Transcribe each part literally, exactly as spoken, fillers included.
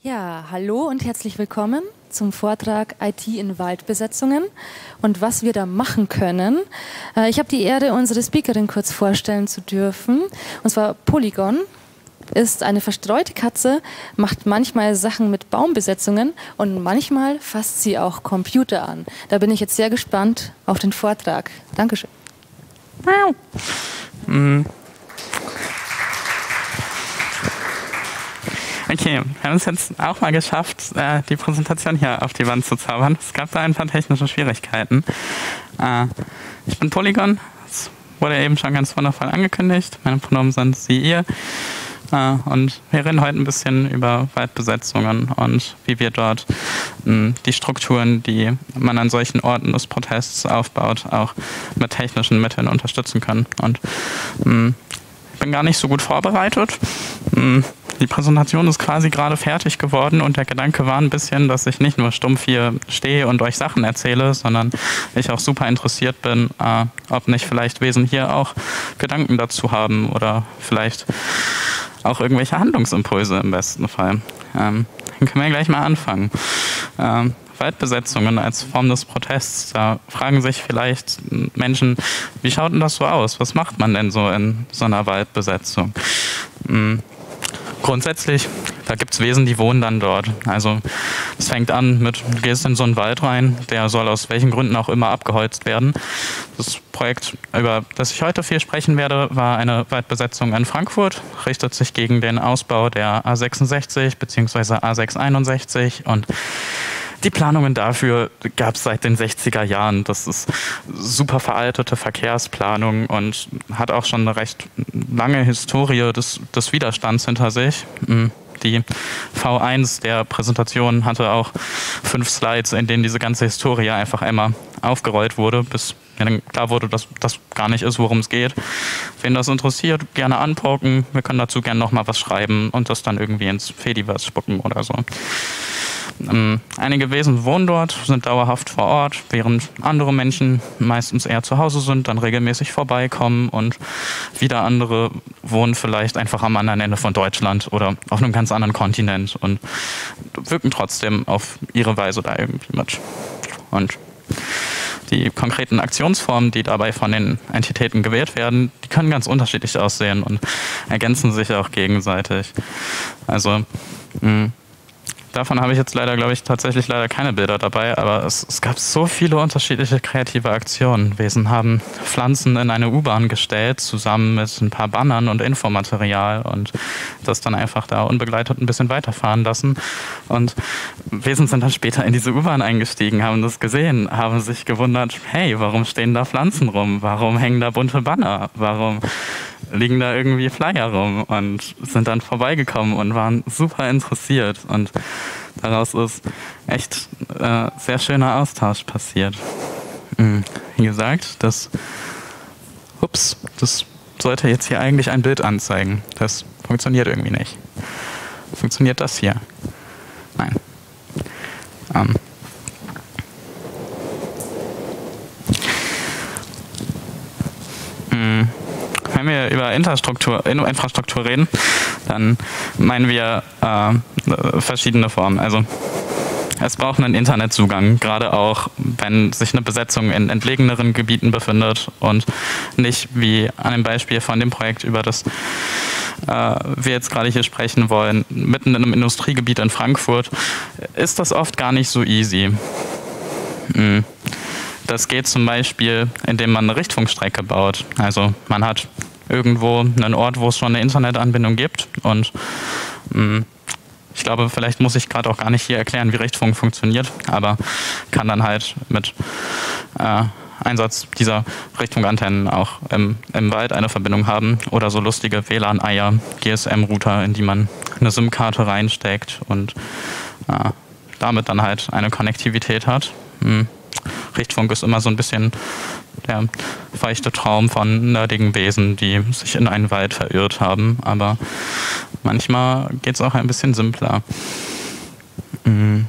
Ja, hallo und herzlich willkommen zum Vortrag I T in Waldbesetzungen und was wir da machen können. Ich habe die Ehre, unsere Speakerin kurz vorstellen zu dürfen. Und zwar Polygon ist eine verstreute Katze, macht manchmal Sachen mit Baumbesetzungen und manchmal fasst sie auch Computer an. Da bin ich jetzt sehr gespannt auf den Vortrag. Dankeschön. Wow. Mhm. Okay, wir haben es jetzt auch mal geschafft, die Präsentation hier auf die Wand zu zaubern. Es gab da ein paar technische Schwierigkeiten. Ich bin Polygon, das wurde eben schon ganz wundervoll angekündigt. Meine Pronomen sind sie, ihr. Und wir reden heute ein bisschen über Waldbesetzungen und wie wir dort die Strukturen, die man an solchen Orten des Protests aufbaut, auch mit technischen Mitteln unterstützen können. Und ich bin gar nicht so gut vorbereitet. Die Präsentation ist quasi gerade fertig geworden und der Gedanke war ein bisschen, dass ich nicht nur stumpf hier stehe und euch Sachen erzähle, sondern ich auch super interessiert bin, äh, ob nicht vielleicht Wesen hier auch Gedanken dazu haben oder vielleicht auch irgendwelche Handlungsimpulse im besten Fall. Ähm, dann können wir gleich mal anfangen. Ähm, Waldbesetzungen als Form des Protests, da fragen sich vielleicht Menschen, wie schaut denn das so aus? Was macht man denn so in so einer Waldbesetzung? Hm. Grundsätzlich, da gibt es Wesen, die wohnen dann dort. Also es fängt an mit, du gehst in so einen Wald rein, der soll aus welchen Gründen auch immer abgeholzt werden. Das Projekt, über das ich heute viel sprechen werde, war eine Waldbesetzung in Frankfurt, richtet sich gegen den Ausbau der A sechsundsechzig bzw. A sechshunderteinundsechzig und die Planungen dafür gab es seit den sechziger Jahren. Das ist super veraltete Verkehrsplanung und hat auch schon eine recht lange Historie des, des Widerstands hinter sich. Die V eins der Präsentation hatte auch fünf Slides, in denen diese ganze Historie einfach einmal aufgerollt wurde, bis mir dann klar wurde, dass das gar nicht ist, worum es geht. Wen das interessiert, gerne anpoken. Wir können dazu gerne nochmal was schreiben und das dann irgendwie ins Fediverse spucken oder so. Ähm, einige Wesen wohnen dort, sind dauerhaft vor Ort, während andere Menschen meistens eher zu Hause sind, dann regelmäßig vorbeikommen und wieder andere wohnen vielleicht einfach am anderen Ende von Deutschland oder auf einem ganz anderen Kontinent und wirken trotzdem auf ihre Weise da irgendwie mit. Und die konkreten Aktionsformen, die dabei von den Entitäten gewählt werden, die können ganz unterschiedlich aussehen und ergänzen sich auch gegenseitig. Also mh, davon habe ich jetzt leider, glaube ich, tatsächlich leider keine Bilder dabei, aber es, es gab so viele unterschiedliche kreative Aktionen. Wesen haben Pflanzen in eine U-Bahn gestellt, zusammen mit ein paar Bannern und Infomaterial und das dann einfach da unbegleitet ein bisschen weiterfahren lassen. Und Wesen sind dann später in diese U-Bahn eingestiegen, haben das gesehen, haben sich gewundert, hey, warum stehen da Pflanzen rum? Warum hängen da bunte Banner? Warum liegen da irgendwie Flyer rum? Und sind dann vorbeigekommen und waren super interessiert. Und daraus ist echt äh, sehr schöner Austausch passiert. Mhm. Wie gesagt, das, ups, das sollte jetzt hier eigentlich ein Bild anzeigen. Das funktioniert irgendwie nicht. Funktioniert das hier? Nein. Ähm. Mhm. Wenn wir über Infrastruktur, Infrastruktur reden, dann meinen wir äh, verschiedene Formen. Also es braucht einen Internetzugang, gerade auch, wenn sich eine Besetzung in entlegeneren Gebieten befindet und nicht wie an dem Beispiel von dem Projekt, über das äh, wir jetzt gerade hier sprechen wollen, mitten in einem Industriegebiet in Frankfurt, ist das oft gar nicht so easy. Mhm. Das geht zum Beispiel, indem man eine Richtfunkstrecke baut. Also man hat irgendwo einen Ort, wo es schon eine Internetanbindung gibt und mh, ich glaube, vielleicht muss ich gerade auch gar nicht hier erklären, wie Richtfunk funktioniert, aber kann dann halt mit äh, Einsatz dieser Richtfunkantennen auch im, im Wald eine Verbindung haben oder so lustige W L A N-Eier, G S M-Router, in die man eine SIM-Karte reinsteckt und äh, damit dann halt eine Konnektivität hat. Hm. Richtfunk ist immer so ein bisschen der feuchte Traum von nerdigen Wesen, die sich in einen Wald verirrt haben, aber manchmal geht es auch ein bisschen simpler. Mhm.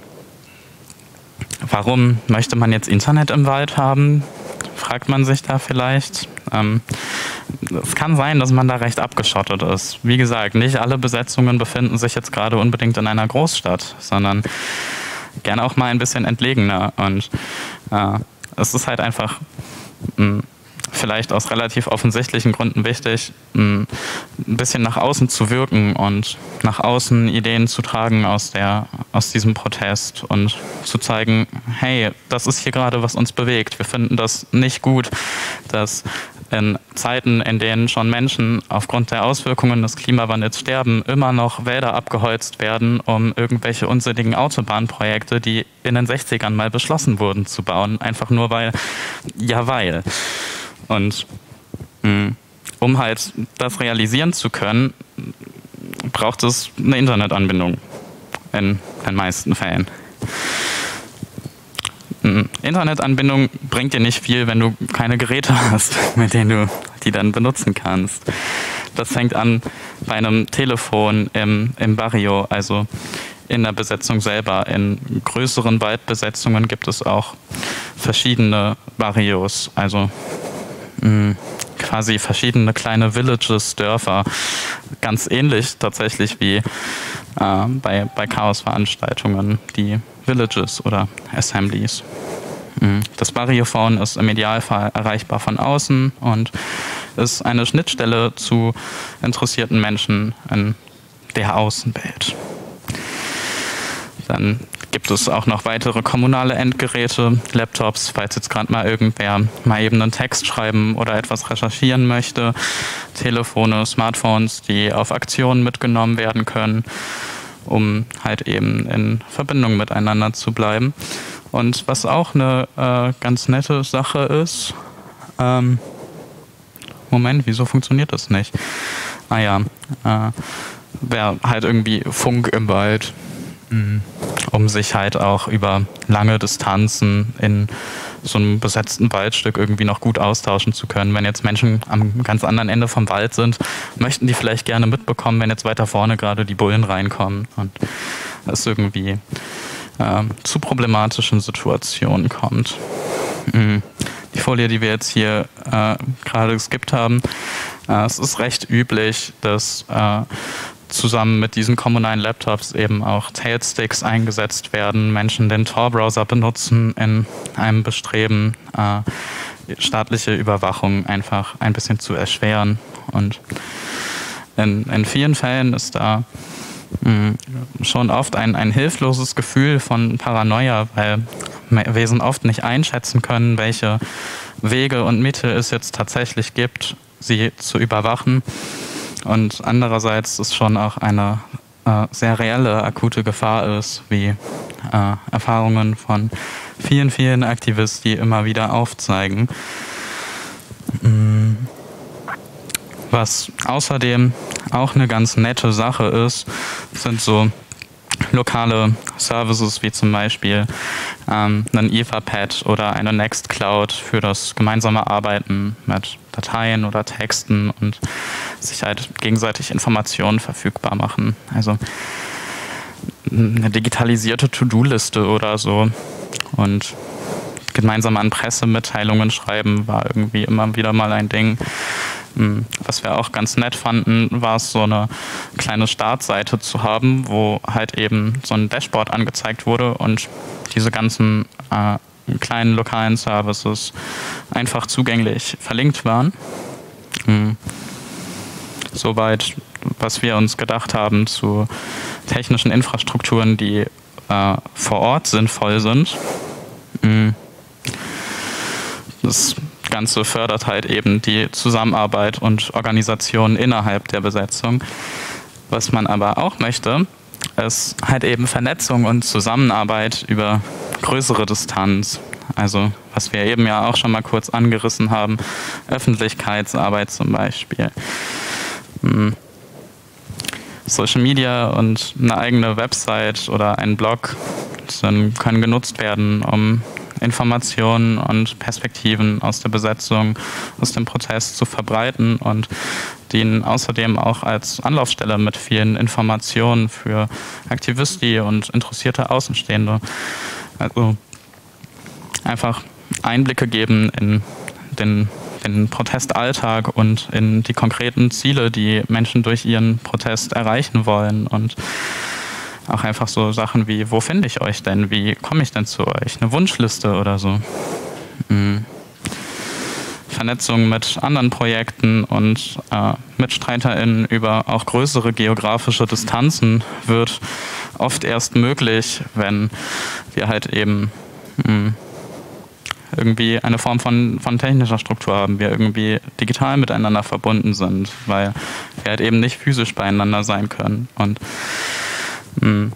Warum möchte man jetzt Internet im Wald haben? Fragt man sich da vielleicht. Ähm, es kann sein, dass man da recht abgeschottet ist. Wie gesagt, nicht alle Besetzungen befinden sich jetzt gerade unbedingt in einer Großstadt, sondern gerne auch mal ein bisschen entlegener. Und äh, es ist halt einfach mh, vielleicht aus relativ offensichtlichen Gründen wichtig, mh, ein bisschen nach außen zu wirken und nach außen Ideen zu tragen aus, der, aus diesem Protest und zu zeigen, hey, das ist hier gerade, was uns bewegt. Wir finden das nicht gut, dass in Zeiten, in denen schon Menschen aufgrund der Auswirkungen des Klimawandels sterben, immer noch Wälder abgeholzt werden, um irgendwelche unsinnigen Autobahnprojekte, die in den sechzigern mal beschlossen wurden, zu bauen. Einfach nur weil, ja weil. Und mh, um halt das realisieren zu können, braucht es eine Internetanbindung in den meisten Fällen. Internetanbindung bringt dir nicht viel, wenn du keine Geräte hast, mit denen du die dann benutzen kannst. Das fängt an bei einem Telefon im, im Barrio, also in der Besetzung selber. In größeren Waldbesetzungen gibt es auch verschiedene Barrios, also mh, quasi verschiedene kleine Villages, Dörfer. Ganz ähnlich tatsächlich wie äh, bei, bei Chaos-Veranstaltungen, die Villages oder Assemblies. Das Barriophone ist im Idealfall erreichbar von außen und ist eine Schnittstelle zu interessierten Menschen in der Außenwelt. Dann gibt es auch noch weitere kommunale Endgeräte, Laptops, falls jetzt gerade mal irgendwer mal eben einen Text schreiben oder etwas recherchieren möchte, Telefone, Smartphones, die auf Aktionen mitgenommen werden können, um halt eben in Verbindung miteinander zu bleiben. Und was auch eine äh, ganz nette Sache ist, ähm, Moment, wieso funktioniert das nicht? Ah ja, äh, wäre halt irgendwie Funk im Wald, mhm. um sich halt auch über lange Distanzen in so einem besetzten Waldstück irgendwie noch gut austauschen zu können. Wenn jetzt Menschen am ganz anderen Ende vom Wald sind, möchten die vielleicht gerne mitbekommen, wenn jetzt weiter vorne gerade die Bullen reinkommen und es irgendwie äh, zu problematischen Situationen kommt. Mhm. Die Folie, die wir jetzt hier äh, gerade geskippt haben, äh, es ist recht üblich, dass äh, zusammen mit diesen kommunalen Laptops eben auch Tailsticks eingesetzt werden, Menschen den Tor-Browser benutzen in einem Bestreben, äh, staatliche Überwachung einfach ein bisschen zu erschweren. Und in, in vielen Fällen ist da mh, schon oft ein, ein hilfloses Gefühl von Paranoia, weil wir sind oft nicht einschätzen können, welche Wege und Mittel es jetzt tatsächlich gibt, sie zu überwachen. Und andererseits ist schon auch eine äh, sehr reelle, akute Gefahr ist, wie äh, Erfahrungen von vielen, vielen Aktivisten, die immer wieder aufzeigen. Was außerdem auch eine ganz nette Sache ist, sind so lokale Services wie zum Beispiel ähm, ein Etherpad oder eine Nextcloud für das gemeinsame Arbeiten mit Dateien oder Texten und sich halt gegenseitig Informationen verfügbar machen. Also eine digitalisierte To-Do-Liste oder so und gemeinsam an Pressemitteilungen schreiben war irgendwie immer wieder mal ein Ding. Was wir auch ganz nett fanden, war es, so eine kleine Startseite zu haben, wo halt eben so ein Dashboard angezeigt wurde und diese ganzen äh, kleinen lokalen Services einfach zugänglich verlinkt waren. Mhm. Soweit, was wir uns gedacht haben zu technischen Infrastrukturen, die äh, vor Ort sinnvoll sind. Mhm. Das Ganze fördert halt eben die Zusammenarbeit und Organisation innerhalb der Besetzung. Was man aber auch möchte, ist halt eben Vernetzung und Zusammenarbeit über größere Distanz. Also was wir eben ja auch schon mal kurz angerissen haben, Öffentlichkeitsarbeit zum Beispiel. Hm. Social Media und eine eigene Website oder ein Blog können genutzt werden, um Informationen und Perspektiven aus der Besetzung, aus dem Protest zu verbreiten und dienen außerdem auch als Anlaufstelle mit vielen Informationen für Aktivisten und interessierte Außenstehende. Also einfach Einblicke geben in den, den Protestalltag und in die konkreten Ziele, die Menschen durch ihren Protest erreichen wollen. Und auch einfach so Sachen wie, wo finde ich euch denn? Wie komme ich denn zu euch? Eine Wunschliste oder so. Mhm. Vernetzung mit anderen Projekten und äh, MitstreiterInnen über auch größere geografische Distanzen wird oft erst möglich, wenn wir halt eben mh, irgendwie eine Form von, von technischer Struktur haben, wir irgendwie digital miteinander verbunden sind, weil wir halt eben nicht physisch beieinander sein können. Und mh,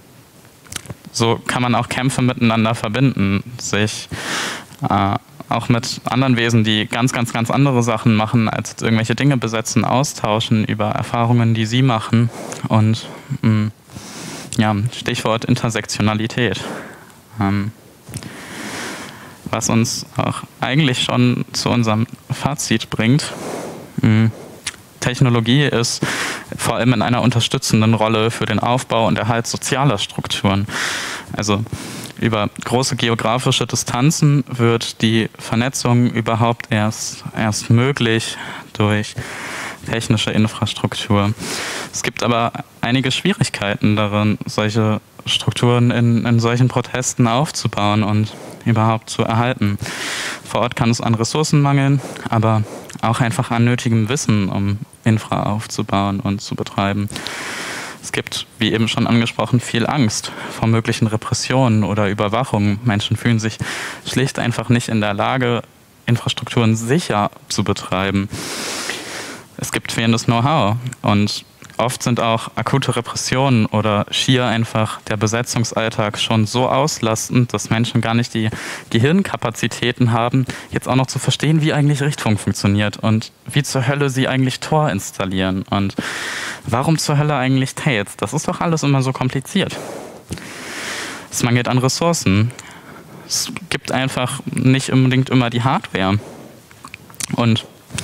so kann man auch Kämpfe miteinander verbinden, sich äh, auch mit anderen Wesen, die ganz, ganz, ganz andere Sachen machen, als irgendwelche Dinge besetzen, austauschen über Erfahrungen, die sie machen. Und mh, ja, Stichwort Intersektionalität. Ähm, was uns auch eigentlich schon zu unserem Fazit bringt. Mh, Technologie ist vor allem in einer unterstützenden Rolle für den Aufbau und Erhalt sozialer Strukturen. Also über große geografische Distanzen wird die Vernetzung überhaupt erst, erst möglich durch technische Infrastruktur. Es gibt aber einige Schwierigkeiten darin, solche Strukturen in, in solchen Protesten aufzubauen und überhaupt zu erhalten. Vor Ort kann es an Ressourcen mangeln, aber auch einfach an nötigem Wissen, um Infra aufzubauen und zu betreiben. Es gibt, wie eben schon angesprochen, viel Angst vor möglichen Repressionen oder Überwachung. Menschen fühlen sich schlicht einfach nicht in der Lage, Infrastrukturen sicher zu betreiben. Es gibt fehlendes Know-how und oft sind auch akute Repressionen oder schier einfach der Besetzungsalltag schon so auslastend, dass Menschen gar nicht die Gehirnkapazitäten haben, jetzt auch noch zu verstehen, wie eigentlich Richtfunk funktioniert und wie zur Hölle sie eigentlich Tor installieren und warum zur Hölle eigentlich Tails. Das ist doch alles immer so kompliziert. Es mangelt an Ressourcen. Es gibt einfach nicht unbedingt immer die Hardware. Und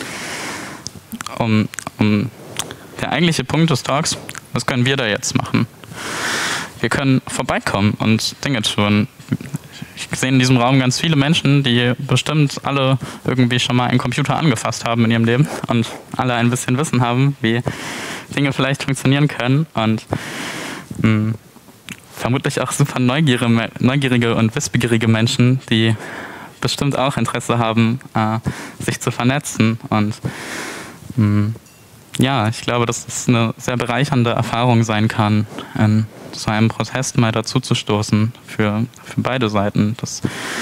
um, um der eigentliche Punkt des Talks, was können wir da jetzt machen? Wir können vorbeikommen und Dinge tun. Ich sehe in diesem Raum ganz viele Menschen, die bestimmt alle irgendwie schon mal einen Computer angefasst haben in ihrem Leben und alle ein bisschen Wissen haben, wie Dinge vielleicht funktionieren können und mh, vermutlich auch super neugierige, neugierige und wissbegierige Menschen, die bestimmt auch Interesse haben, äh, sich zu vernetzen und mh, ja, ich glaube, dass es eine sehr bereichernde Erfahrung sein kann, in so einem Protest mal dazuzustoßen für, für beide Seiten, dass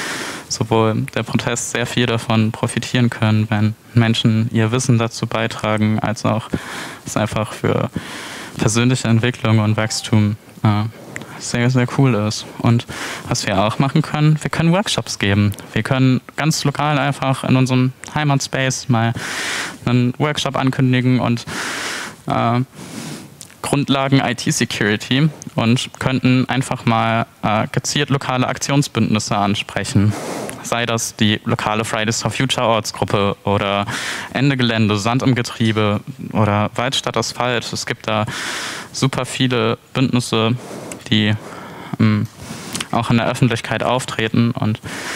sowohl der Protest sehr viel davon profitieren können, wenn Menschen ihr Wissen dazu beitragen, als auch es einfach für persönliche Entwicklung und Wachstum äh, sehr, sehr cool ist. Und was wir auch machen können, wir können Workshops geben. Wir können ganz lokal einfach in unserem Heimatspace mal einen Workshop ankündigen und äh, Grundlagen I T-Security und könnten einfach mal äh, gezielt lokale Aktionsbündnisse ansprechen. Sei das die lokale Fridays for Future Ortsgruppe oder Ende Gelände, Sand im Getriebe oder Wald statt Asphalt. Es gibt da super viele Bündnisse, die ähm, auch in der Öffentlichkeit auftreten und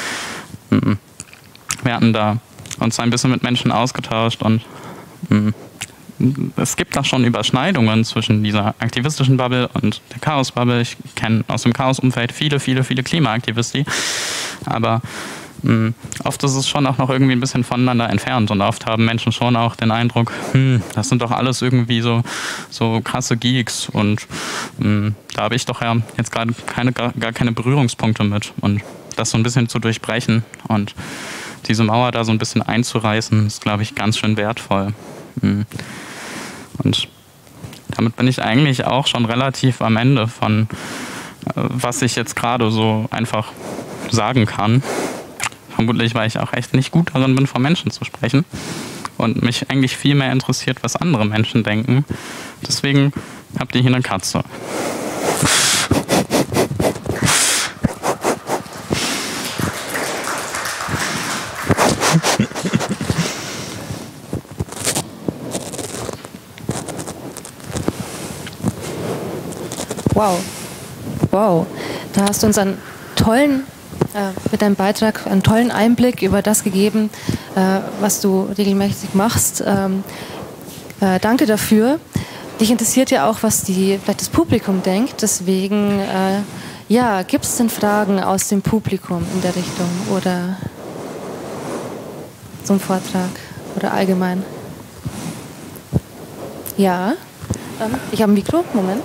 ähm, wir hatten da uns ein bisschen mit Menschen ausgetauscht und ähm, es gibt da schon Überschneidungen zwischen dieser aktivistischen Bubble und der Chaos-Bubble. Ich kenne aus dem Chaos-Umfeld viele, viele, viele Klimaaktivisten, aber mh, oft ist es schon auch noch irgendwie ein bisschen voneinander entfernt und oft haben Menschen schon auch den Eindruck, hm, das sind doch alles irgendwie so, so krasse Geeks und mh, da habe ich doch ja jetzt gerade keine, gar, gar keine Berührungspunkte mit und das so ein bisschen zu durchbrechen und diese Mauer da so ein bisschen einzureißen, ist, glaube ich, ganz schön wertvoll. Mh. Und damit bin ich eigentlich auch schon relativ am Ende von, was ich jetzt gerade so einfach sagen kann. Vermutlich, weil ich auch echt nicht gut darin bin, vor Menschen zu sprechen und mich eigentlich viel mehr interessiert, was andere Menschen denken. Deswegen habt ihr hier eine Katze. Wow, wow, da hast du uns einen tollen äh, mit deinem Beitrag einen tollen Einblick über das gegeben, äh, was du regelmäßig machst. Ähm, äh, danke dafür. Dich interessiert ja auch, was die, vielleicht das Publikum denkt. Deswegen, äh, ja, gibt es denn Fragen aus dem Publikum in der Richtung oder zum Vortrag oder allgemein? Ja, ähm, ich habe ein Mikro, Moment.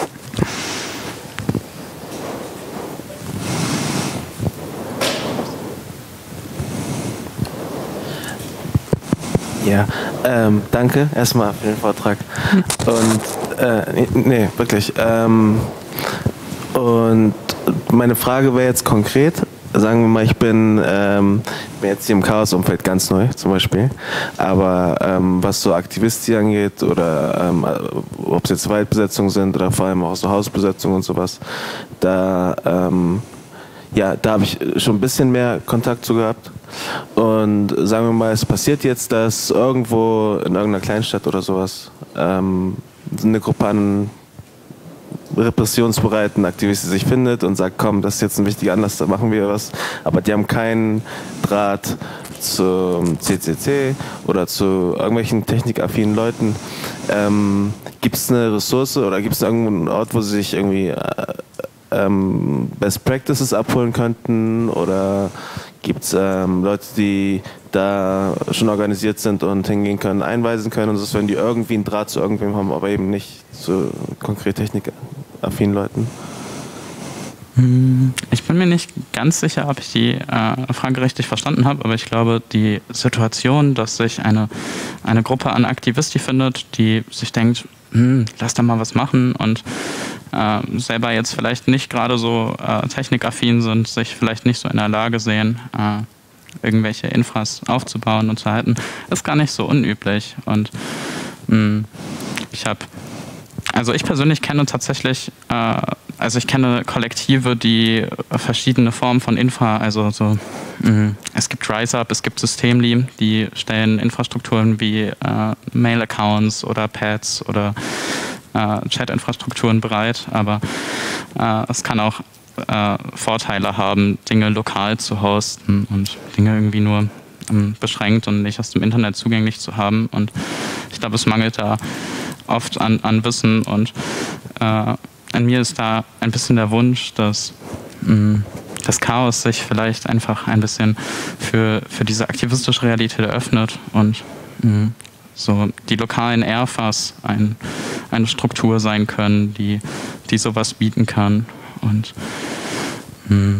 Ja, ähm, danke erstmal für den Vortrag. Und, äh, nee, wirklich. Ähm, und meine Frage wäre jetzt konkret, sagen wir mal, ich bin, ähm, bin jetzt hier im Chaos-Umfeld ganz neu zum Beispiel, aber ähm, was so Aktivistik angeht oder ähm, ob es jetzt Waldbesetzungen sind oder vor allem auch so Hausbesetzungen und sowas, da, ähm, ja, da habe ich schon ein bisschen mehr Kontakt zu gehabt. Und sagen wir mal, es passiert jetzt, dass irgendwo in irgendeiner Kleinstadt oder sowas ähm, eine Gruppe an repressionsbereiten Aktivisten sich findet und sagt, komm, das ist jetzt ein wichtiger Anlass, da machen wir was. Aber die haben keinen Draht zum C C C oder zu irgendwelchen technikaffinen Leuten. Ähm, gibt es eine Ressource oder gibt es irgendeinen Ort, wo sie sich irgendwie äh, ähm, Best Practices abholen könnten? Oder gibt es ähm, Leute, die da schon organisiert sind und hingehen können, einweisen können und so, wenn die irgendwie einen Draht zu irgendwem haben, aber eben nicht zu konkret technikaffinen Leuten? Ich bin mir nicht ganz sicher, ob ich die äh, Frage richtig verstanden habe, aber ich glaube, die Situation, dass sich eine, eine Gruppe an Aktivisten findet, die sich denkt, hm, lass da mal was machen und äh, selber jetzt vielleicht nicht gerade so äh, technikaffin sind, sich vielleicht nicht so in der Lage sehen, äh, irgendwelche Infras aufzubauen und zu halten, ist gar nicht so unüblich. Und mh, ich habe, also ich persönlich kenne tatsächlich, äh, also ich kenne Kollektive, die verschiedene Formen von Infra, also so, mh, es gibt RiseUp, es gibt Systemly, die stellen Infrastrukturen wie äh, Mail-Accounts oder Pads oder äh, Chat-Infrastrukturen bereit, aber äh, es kann auch äh, Vorteile haben, Dinge lokal zu hosten und Dinge irgendwie nur ähm, beschränkt und nicht aus dem Internet zugänglich zu haben. Und ich glaube, es mangelt da oft an, an Wissen und äh, an mir ist da ein bisschen der Wunsch, dass mh, das Chaos sich vielleicht einfach ein bisschen für, für diese aktivistische Realität eröffnet und mh, so die lokalen Airfas ein, eine Struktur sein können, die, die sowas bieten kann. Und mh,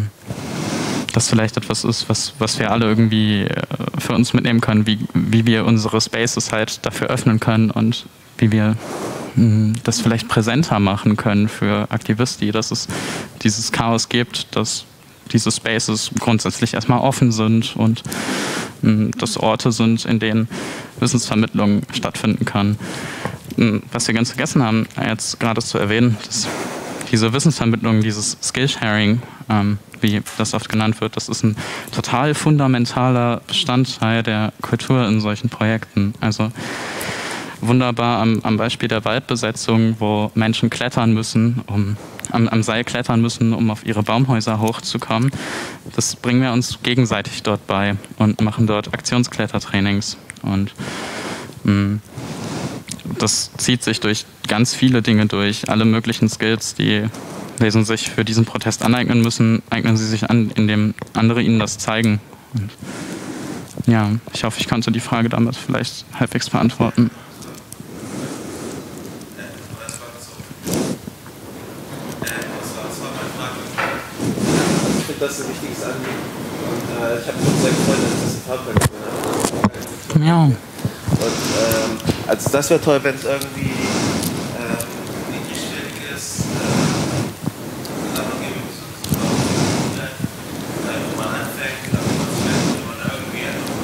das vielleicht etwas ist, was, was wir alle irgendwie äh, für uns mitnehmen können, wie, wie wir unsere Spaces halt dafür öffnen können und wie wir mh, das vielleicht präsenter machen können für Aktivisten, dass es dieses Chaos gibt, dass diese Spaces grundsätzlich erstmal offen sind und mh, dass Orte sind, in denen Wissensvermittlung stattfinden kann. Mh, was wir ganz vergessen haben, jetzt gerade zu erwähnen, dass diese Wissensvermittlung, dieses Skillsharing, ähm, wie das oft genannt wird, das ist ein total fundamentaler Bestandteil der Kultur in solchen Projekten. Also wunderbar am, am Beispiel der Waldbesetzung, wo Menschen klettern müssen, um am, am Seil klettern müssen, um auf ihre Baumhäuser hochzukommen. Das bringen wir uns gegenseitig dort bei und machen dort Aktionsklettertrainings. Und mh, das zieht sich durch ganz viele Dinge durch. Alle möglichen Skills, die Wesen sich für diesen Protest aneignen müssen, eignen sie sich an, indem andere ihnen das zeigen. Und ja, ich hoffe, ich konnte die Frage damit vielleicht halbwegs beantworten. Ich finde das ein wichtiges Anliegen. Und äh, ich habe mich sehr gefreut, dass ich das im Fahrplan gewonnen habe. Ja. Und ähm, also das wäre toll, wenn es irgendwie ähm, niedrigschwellig ist. Äh, wo man anfängt, wo man fällt, wo man irgendwie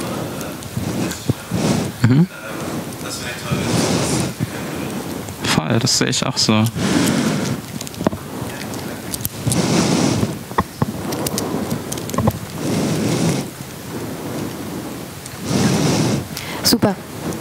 einfach mal, äh, mhm. Das wäre toll, wenn es das entwickeln würde. Voll, das sehe ich auch so. Super.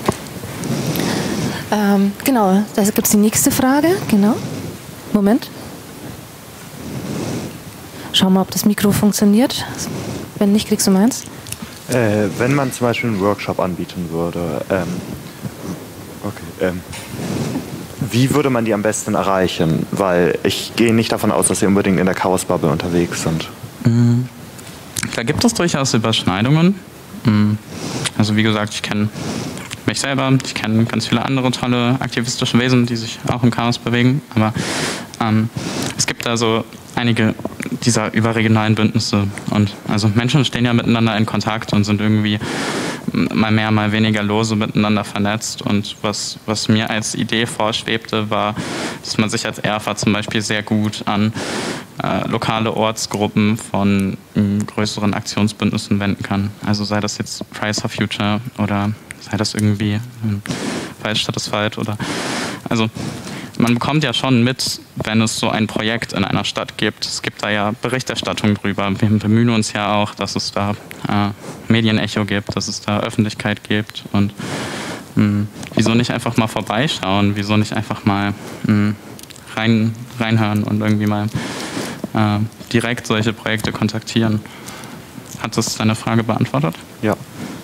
Ähm, genau, da gibt es die nächste Frage. Genau. Moment. Schau mal, ob das Mikro funktioniert. Wenn nicht, kriegst du meins. Äh, wenn man zum Beispiel einen Workshop anbieten würde, ähm, okay, ähm, wie würde man die am besten erreichen? Weil ich gehe nicht davon aus, dass sie unbedingt in der Chaos-Bubble unterwegs sind. Da gibt es durchaus Überschneidungen. Also wie gesagt, ich kenne mich selber, ich kenne ganz viele andere tolle aktivistische Wesen, die sich auch im Chaos bewegen. Aber ähm, es gibt da so einige dieser überregionalen Bündnisse. Und also Menschen stehen ja miteinander in Kontakt und sind irgendwie mal mehr, mal weniger lose miteinander vernetzt. Und was, was mir als Idee vorschwebte, war, dass man sich als Erfa zum Beispiel sehr gut an äh, lokale Ortsgruppen von äh, größeren Aktionsbündnissen wenden kann. Also sei das jetzt Fridays for Future oder sei das irgendwie äh, Wald statt des Wald oder also man bekommt ja schon mit, wenn es so ein Projekt in einer Stadt gibt. Es gibt da ja Berichterstattung drüber. Wir bemühen uns ja auch, dass es da äh, Medienecho gibt, dass es da Öffentlichkeit gibt. Und mh, wieso nicht einfach mal vorbeischauen? Wieso nicht einfach mal mh, rein, reinhören und irgendwie mal äh, direkt solche Projekte kontaktieren? Hat das deine Frage beantwortet? Ja.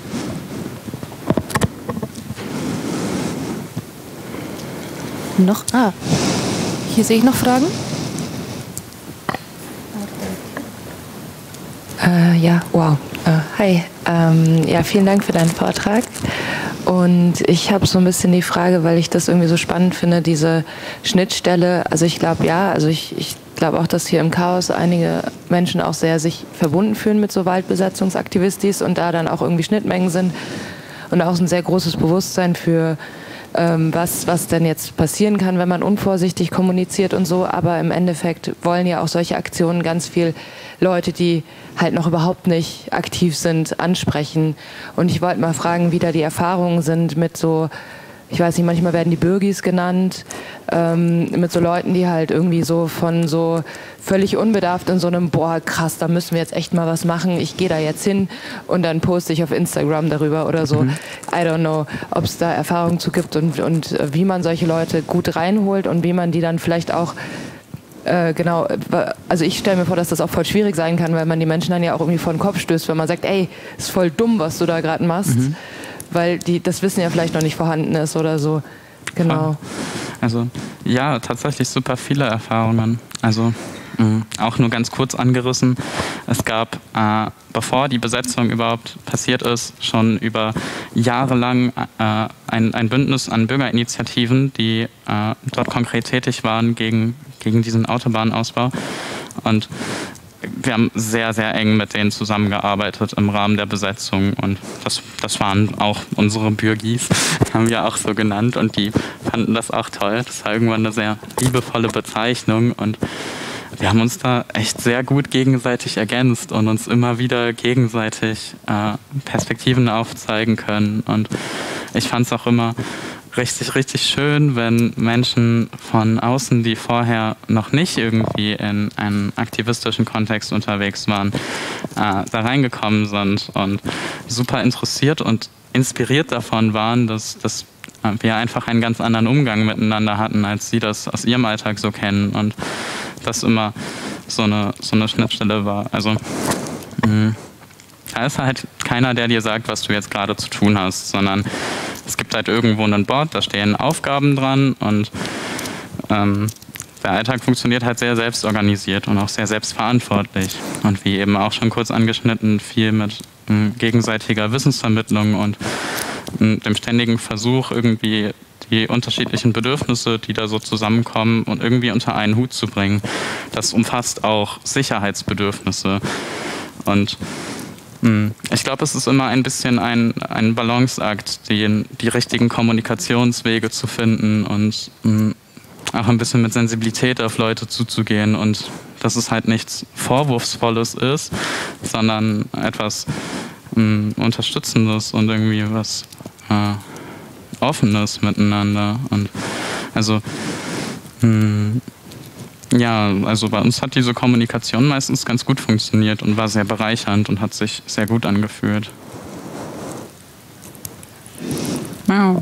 Noch? Ah, hier sehe ich noch Fragen. Äh, ja, wow. Äh, hi. Ähm, ja, vielen Dank für deinen Vortrag. Und ich habe so ein bisschen die Frage, weil ich das irgendwie so spannend finde, diese Schnittstelle. Also ich glaube, ja, also ich, ich glaube auch, dass hier im Chaos einige Menschen auch sehr sich verbunden fühlen mit so Waldbesatzungsaktivistis und da dann auch irgendwie Schnittmengen sind und auch ein sehr großes Bewusstsein für Was, was denn jetzt passieren kann, wenn man unvorsichtig kommuniziert und so. Aber im Endeffekt wollen ja auch solche Aktionen ganz viel Leute, die halt noch überhaupt nicht aktiv sind, ansprechen. Und ich wollte mal fragen, wie da die Erfahrungen sind mit so, ich weiß nicht, manchmal werden die Bürgis genannt, ähm, mit so Leuten, die halt irgendwie so von so völlig unbedarft in so einem, boah, krass, da müssen wir jetzt echt mal was machen, ich gehe da jetzt hin und dann poste ich auf Instagram darüber oder so. Mhm. I don't know, ob es da Erfahrungen zu gibt und, und wie man solche Leute gut reinholt und wie man die dann vielleicht auch, äh, genau, also ich stelle mir vor, dass das auch voll schwierig sein kann, weil man die Menschen dann ja auch irgendwie vor den Kopf stößt, wenn man sagt, ey, ist voll dumm, was du da gerade machst. Mhm. Weil die, das Wissen ja vielleicht noch nicht vorhanden ist oder so. Genau. Also ja, tatsächlich super viele Erfahrungen. Also mh, auch nur ganz kurz angerissen. Es gab, äh, bevor die Besetzung überhaupt passiert ist, schon über Jahre lang äh, ein, ein Bündnis an Bürgerinitiativen, die äh, dort konkret tätig waren gegen, gegen diesen Autobahnausbau. Und wir haben sehr, sehr eng mit denen zusammengearbeitet im Rahmen der Besetzung und das, das waren auch unsere Bürgis, haben wir auch so genannt und die fanden das auch toll. Das war irgendwann eine sehr liebevolle Bezeichnung und wir haben uns da echt sehr gut gegenseitig ergänzt und uns immer wieder gegenseitig äh, Perspektiven aufzeigen können und ich fand es auch immer richtig, richtig schön, wenn Menschen von außen, die vorher noch nicht irgendwie in einem aktivistischen Kontext unterwegs waren, äh, da reingekommen sind und super interessiert und inspiriert davon waren, dass, dass wir einfach einen ganz anderen Umgang miteinander hatten, als sie das aus ihrem Alltag so kennen und das immer so eine, so eine Schnittstelle war. Also mh, da ist halt keiner, der dir sagt, was du jetzt gerade zu tun hast, sondern es gibt halt irgendwo ein Board, da stehen Aufgaben dran und ähm, der Alltag funktioniert halt sehr selbstorganisiert und auch sehr selbstverantwortlich. Und wie eben auch schon kurz angeschnitten, viel mit ähm, gegenseitiger Wissensvermittlung und ähm, dem ständigen Versuch, irgendwie die unterschiedlichen Bedürfnisse, die da so zusammenkommen und irgendwie unter einen Hut zu bringen. Das umfasst auch Sicherheitsbedürfnisse. Und ich glaube, es ist immer ein bisschen ein, ein Balanceakt, die, die richtigen Kommunikationswege zu finden und mh, auch ein bisschen mit Sensibilität auf Leute zuzugehen und dass es halt nichts Vorwurfsvolles ist, sondern etwas mh, Unterstützendes und irgendwie was äh, Offenes miteinander. Und also mh, ja, also bei uns hat diese Kommunikation meistens ganz gut funktioniert und war sehr bereichernd und hat sich sehr gut angefühlt. Wow.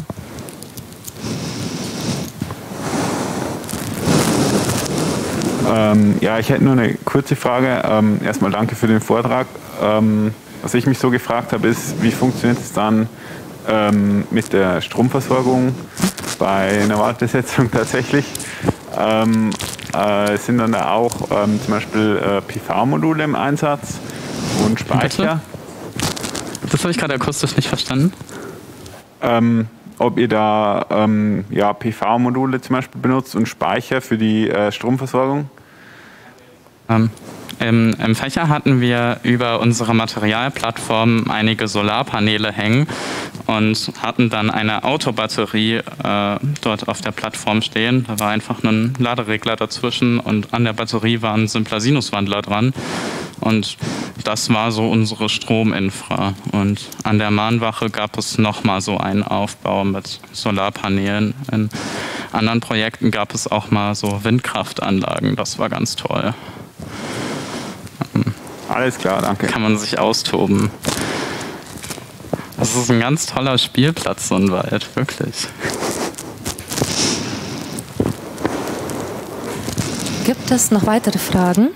Ähm, ja, ich hätte nur eine kurze Frage. Ähm, erstmal danke für den Vortrag. Ähm, was ich mich so gefragt habe, ist, wie funktioniert es dann ähm, mit der Stromversorgung bei einer Waldbesetzung tatsächlich? Ähm, äh, sind dann da auch ähm, zum Beispiel äh, P V-Module im Einsatz und Speicher? Bitte? Das habe ich gerade akustisch nicht verstanden. Ähm, ob ihr da ähm, ja, P V-Module zum Beispiel benutzt und Speicher für die äh, Stromversorgung? Ähm, im, Im Fächer hatten wir über unsere Materialplattform einige Solarpaneele hängen und hatten dann eine Autobatterie äh, dort auf der Plattform stehen. Da war einfach nur ein Laderegler dazwischen und an der Batterie war ein simpler Sinuswandler dran. Und das war so unsere Strominfra. Und an der Mahnwache gab es nochmal so einen Aufbau mit Solarpanelen. In anderen Projekten gab es auch mal so Windkraftanlagen. Das war ganz toll. Alles klar, danke. Kann man sich austoben. Das ist ein ganz toller Spielplatz, so ein Wald, wirklich. Gibt es noch weitere Fragen?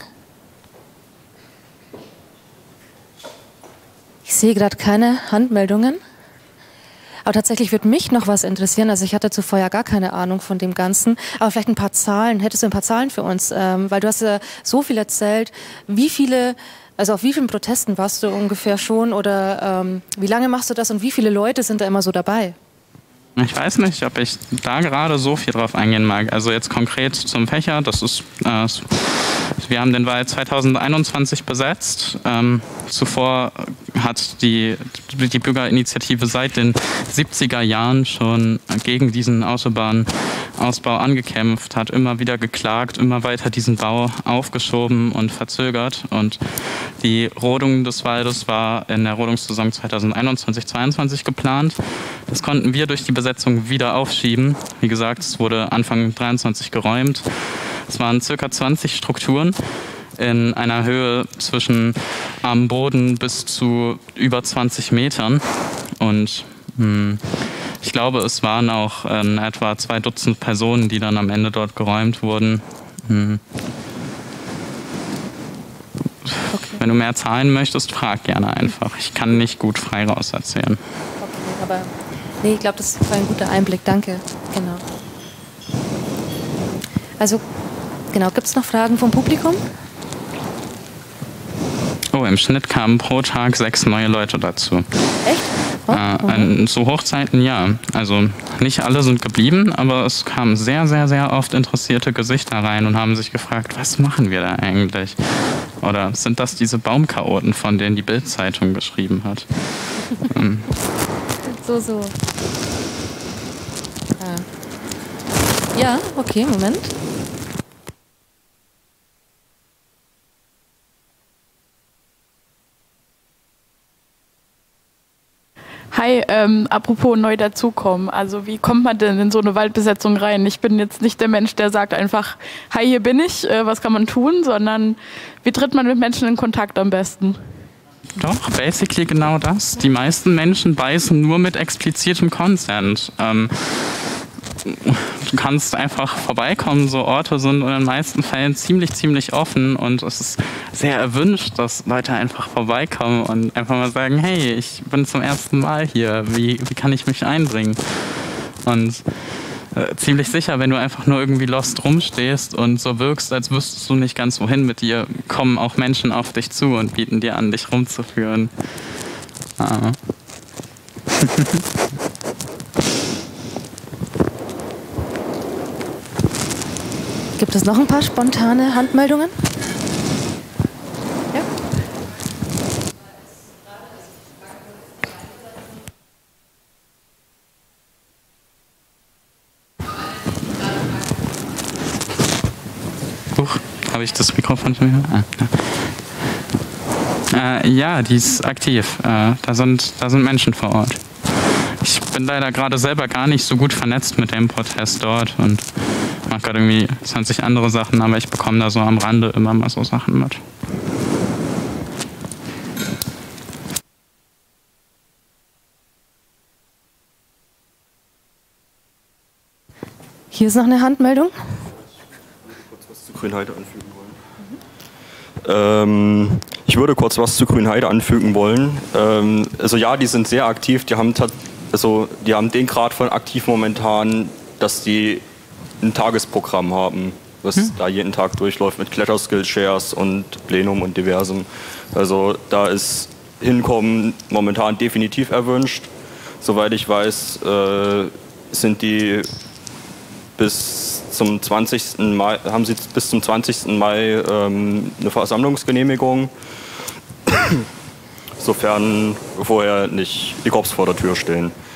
Ich sehe gerade keine Handmeldungen. Aber tatsächlich würde mich noch was interessieren. Also ich hatte zuvor ja gar keine Ahnung von dem Ganzen. Aber vielleicht ein paar Zahlen. Hättest du ein paar Zahlen für uns? Ähm, weil du hast ja so viel erzählt. Wie viele, also auf wie vielen Protesten warst du ungefähr schon? Oder ähm, wie lange machst du das und wie viele Leute sind da immer so dabei? Ich weiß nicht, ob ich da gerade so viel drauf eingehen mag. Also jetzt konkret zum Fächer, das ist, äh, wir haben den Wald zweitausendeinundzwanzig besetzt. Ähm, zuvor hat die, die Bürgerinitiative seit den siebziger Jahren schon gegen diesen Autobahnausbau angekämpft, hat immer wieder geklagt, immer weiter diesen Bau aufgeschoben und verzögert. Und die Rodung des Waldes war in der Rodungssaison zweitausendeinundzwanzig zweiundzwanzig geplant. Das konnten wir durch die Besetzung wieder aufschieben. Wie gesagt, es wurde Anfang dreiundzwanzig geräumt. Es waren circa zwanzig Strukturen in einer Höhe zwischen am Boden bis zu über zwanzig Metern. Und hm, ich glaube, es waren auch äh, etwa zwei Dutzend Personen, die dann am Ende dort geräumt wurden. Hm. Okay. Wenn du mehr Zahlen möchtest, frag gerne einfach. Ich kann nicht gut frei raus erzählen. Okay, aber nee, ich glaube, das war ein guter Einblick. Danke. Genau. Also, genau, gibt es noch Fragen vom Publikum? Oh, im Schnitt kamen pro Tag sechs neue Leute dazu. Echt? Oh, äh, zu Hochzeiten ja. Also nicht alle sind geblieben, aber es kamen sehr, sehr, sehr oft interessierte Gesichter rein und haben sich gefragt, was machen wir da eigentlich? Oder sind das diese Baumchaoten, von denen die Bild-Zeitung geschrieben hat? ähm. So, so. Ah. Ja, okay, Moment. Hi, ähm, apropos neu dazukommen. Also wie kommt man denn in so eine Waldbesetzung rein? Ich bin jetzt nicht der Mensch, der sagt einfach, hi, hier bin ich, äh, was kann man tun? Sondern wie tritt man mit Menschen in Kontakt am besten? Doch, basically genau das. Die meisten Menschen beißen nur mit explizitem Consent. Ähm, du kannst einfach vorbeikommen, so Orte sind in den meisten Fällen ziemlich, ziemlich offen und es ist sehr erwünscht, dass Leute einfach vorbeikommen und einfach mal sagen, hey, ich bin zum ersten Mal hier, wie, wie kann ich mich einbringen? Und äh, ziemlich sicher, wenn du einfach nur irgendwie lost rumstehst und so wirkst, als wüsstest du nicht ganz wohin mit dir, kommen auch Menschen auf dich zu und bieten dir an, dich rumzuführen. Ah. Gibt es noch ein paar spontane Handmeldungen? Ja. Huch, habe ich das Mikrofon schon wieder? Ah, ja. Äh, ja, die ist aktiv. Äh, da sind, da sind Menschen vor Ort. Ich bin leider gerade selber gar nicht so gut vernetzt mit dem Protest dort und mache gerade irgendwie zwanzig andere Sachen, aber ich bekomme da so am Rande immer mal so Sachen mit. Hier ist noch eine Handmeldung. Grünheide anfügen wollen. Mhm. Ähm, ich würde kurz was zu Grünheide anfügen wollen. Ähm, also ja, die sind sehr aktiv. Die haben, also, die haben den Grad von aktiv momentan, dass die ein Tagesprogramm haben, was hm. da jeden Tag durchläuft mit Kletterskill-Shares und Plenum und diversem. Also da ist Hinkommen momentan definitiv erwünscht. Soweit ich weiß, äh, sind die bis zum zwanzigsten Mai, haben sie bis zum zwanzigsten Mai ähm, eine Versammlungsgenehmigung, sofern vorher nicht die Cops vor der Tür stehen.